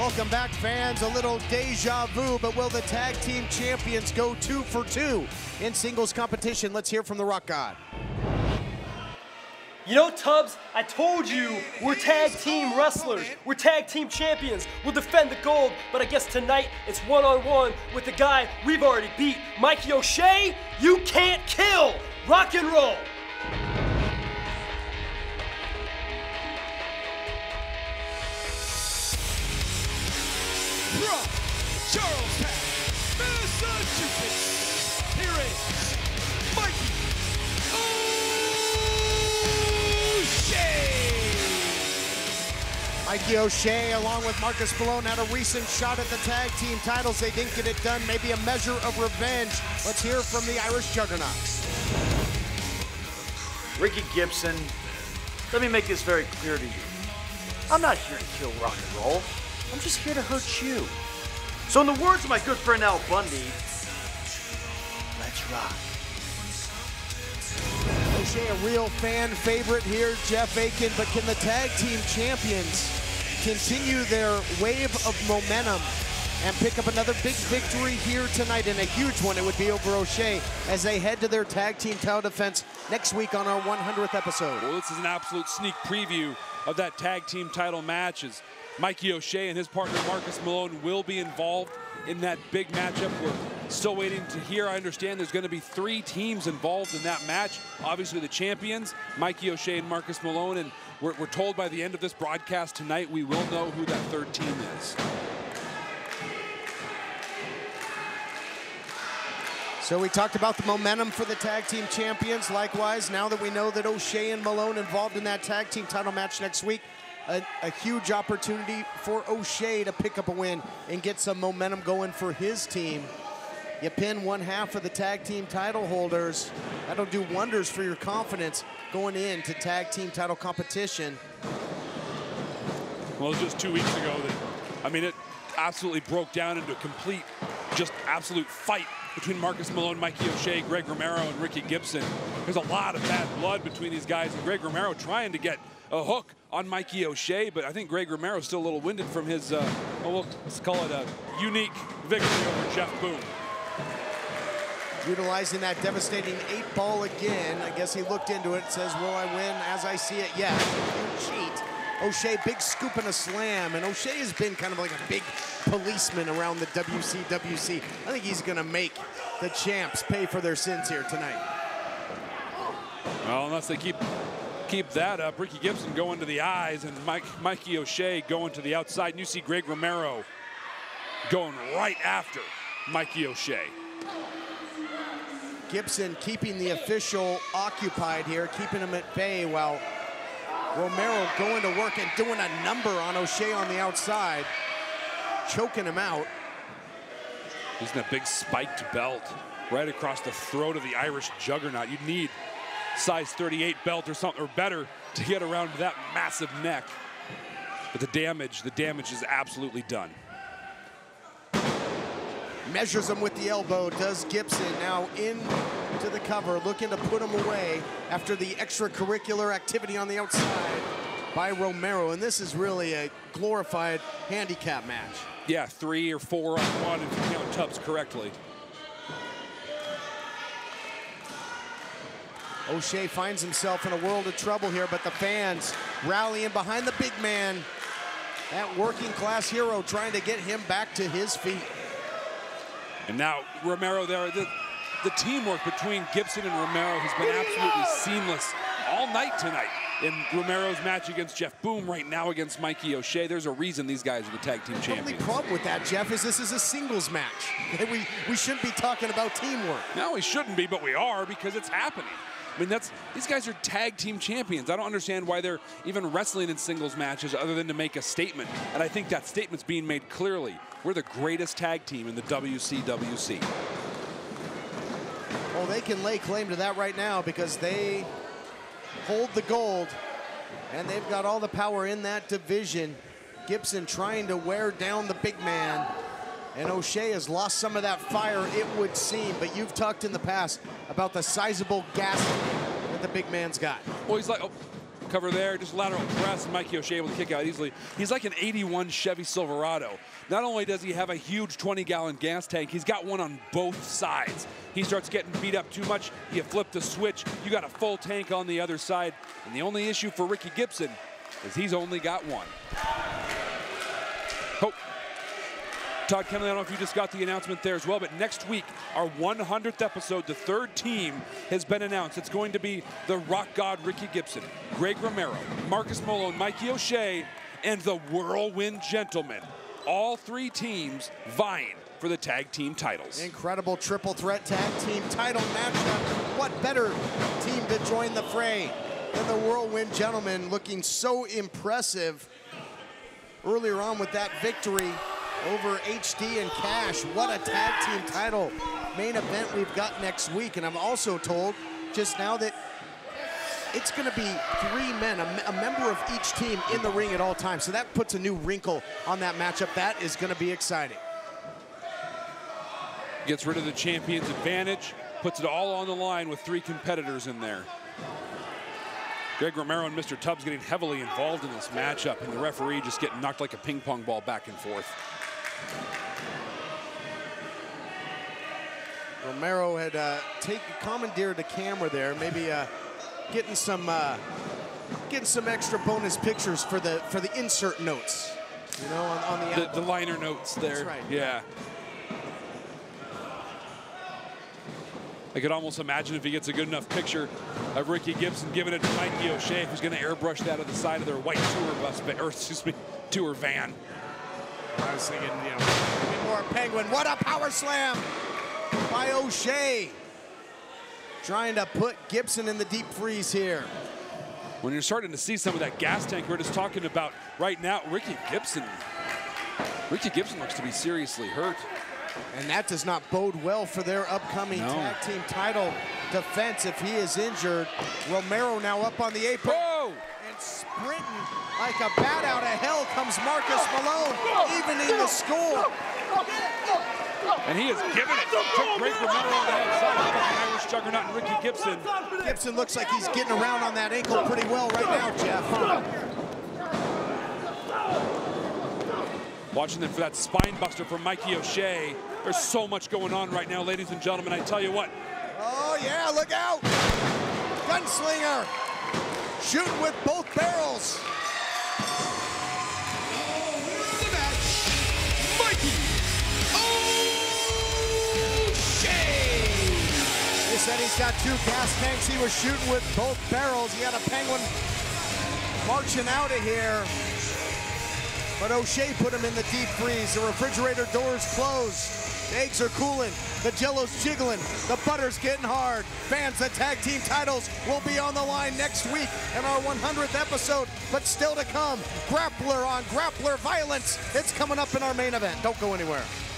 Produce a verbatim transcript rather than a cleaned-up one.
Welcome back, fans. A little deja vu, but will the tag team champions go two for two in singles competition? Let's hear from the Rock God. You know, Tubbs, I told you we're tag team wrestlers. We're tag team champions. We'll defend the gold, but I guess tonight it's one-on-one with the guy we've already beat. Mikey O'Shea, you can't kill. Rock and roll. From Charlestown, Massachusetts, here is Mikey O'Shea. Mikey O'Shea, along with Marcus Malone, had a recent shot at the tag team titles. They didn't get it done. Maybe a measure of revenge. Let's hear from the Irish Juggernauts. Ricky Gibson, let me make this very clear to you. I'm not here to kill rock and roll. I'm just here to hurt you. So in the words of my good friend Al Bundy, let's rock. O'Shea, a real fan favorite here, Jeff Aiken, but can the tag team champions continue their wave of momentum and pick up another big victory here tonight, and a huge one? It would be over O'Shea as they head to their tag team title defense next week on our one hundredth episode. Well, this is an absolute sneak preview of that tag team title match, as Mikey O'Shea and his partner Marcus Malone will be involved in that big matchup. We're still waiting to hear. I understand there's going to be three teams involved in that match. Obviously the champions, Mikey O'Shea and Marcus Malone, and we're, we're told by the end of this broadcast tonight we will know who that third team is. So we talked about the momentum for the tag team champions. Likewise, now that we know that O'Shea and Malone involved in that tag team title match next week, A, a huge opportunity for O'Shea to pick up a win and get some momentum going for his team. You pin one half of the tag team title holders. That'll do wonders for your confidence going into tag team title competition. Well, it was just two weeks ago that, I mean, it absolutely broke down into a complete, just absolute fight between Marcus Malone, Mikey O'Shea, Greg Romero, and Ricky Gibson. There's a lot of bad blood between these guys, and Greg Romero trying to get a hook on Mikey O'Shea, but I think Greg Romero is still a little winded from his, uh, well, let's call it a unique victory over Jeff Boone. Utilizing that devastating eight ball again. I guess he looked into it and says, will I win as I see it? Yeah, cheat. O'Shea, big scoop and a slam, and O'Shea has been kind of like a big policeman around the W C W C. I think he's gonna make the champs pay for their sins here tonight. Well, unless they keep keep that up. Ricky Gibson going to the eyes, and Mike, Mikey O'Shea going to the outside. And you see Greg Romero going right after Mikey O'Shea. Gibson keeping the official occupied here, keeping him at bay, while Romero going to work and doing a number on O'Shea on the outside, choking him out. Using that big spiked belt right across the throat of the Irish Juggernaut. You'd need size thirty-eight belt or something or better to get around that massive neck. But the damage, the damage is absolutely done. Measures him with the elbow, does Gibson. Now into the cover, looking to put him away after the extracurricular activity on the outside by Romero. And this is really a glorified handicap match. Yeah, three or four on one if you count Tubbs correctly. O'Shea finds himself in a world of trouble here, but the fans rallying behind the big man. That working class hero trying to get him back to his feet. And now Romero there. The, the teamwork between Gibson and Romero has been absolutely seamless all night tonight. In Romero's match against Jeff Boone, right now against Mikey O'Shea. There's a reason these guys are the tag team champions. The only problem with that, Jeff, is this is a singles match. We, we shouldn't be talking about teamwork. No, we shouldn't be, but we are because it's happening. I mean, that's these guys are tag team champions. I don't understand why they're even wrestling in singles matches other than to make a statement. And I think that statement's being made clearly. We're the greatest tag team in the W C W C. Well, they can lay claim to that right now because they hold the gold and they've got all the power in that division. Gibson trying to wear down the big man. And O'Shea has lost some of that fire, it would seem, but you've talked in the past about the sizable gas that the big man's got. Well, he's like, oh, Cover there, just lateral press, and Mikey O'Shea able to kick out easily. He's like an eighty-one Chevy Silverado. Not only does he have a huge twenty gallon gas tank, he's got one on both sides. He starts getting beat up too much, you flip the switch, you got a full tank on the other side. And the only issue for Ricky Gibson is he's only got one. Hope. Todd Kennelly, I don't know if you just got the announcement there as well, but next week, our one hundredth episode, the third team has been announced. It's going to be the Rock God Ricky Gibson, Greg Romero, Marcus Malone, Mikey O'Shea, and the Whirlwind Gentlemen. All three teams vying for the tag team titles. Incredible triple threat tag team title matchup. What better team to join the fray than the Whirlwind Gentlemen, looking so impressive earlier on with that victory over H D and Cash. What a tag team title main event we've got next week. And I'm also told just now that it's going to be three men, a, a member of each team in the ring at all times. So that puts a new wrinkle on that matchup. That is going to be exciting. Gets rid of the champion's advantage, puts it all on the line with three competitors in there. Greg Romero and Mister Tubbs getting heavily involved in this matchup, and the referee just getting knocked like a ping pong ball back and forth. Romero had uh, taken commandeered the camera there, maybe uh, getting some uh, getting some extra bonus pictures for the for the insert notes, you know, on, on the, the the liner notes there. That's right. Yeah. I could almost imagine if he gets a good enough picture of Ricky Gibson giving it to Mikey O'Shea, who's going to airbrush that at the side of their white tour bus, or excuse me, tour van. I was thinking, you know, maybe more Penguin. What a power slam by O'Shea. Trying to put Gibson in the deep freeze here. When you're starting to see some of that gas tank we're just talking about right now, Ricky Gibson, Ricky Gibson looks to be seriously hurt. And that does not bode well for their upcoming No. tag team title defense if he is injured. Romero now up on the apron. Whoa! And sprinting like a bat out of hell comes Marcus Malone, evening the score. And he is giving it. Took Greg Romero on the outside. How about the Irish juggernaut and Ricky Gibson? Gibson looks like he's getting around on that ankle pretty well right now, Jeff. Watching them for that spine buster from Mikey O'Shea. There's so much going on right now, ladies and gentlemen. I tell you what. Oh, yeah, look out. Gunslinger shooting with both barrels. The match, Mikey O'Shea. They said he's got two gas tanks. He was shooting with both barrels. He had a Penguin marching out of here. But O'Shea put him in the deep freeze. The refrigerator doors closed. The eggs are cooling. The Jello's jiggling. The butter's getting hard. Fans, the tag team titles will be on the line next week in our one hundredth episode. But still to come, Grappler on Grappler Violence. It's coming up in our main event. Don't go anywhere.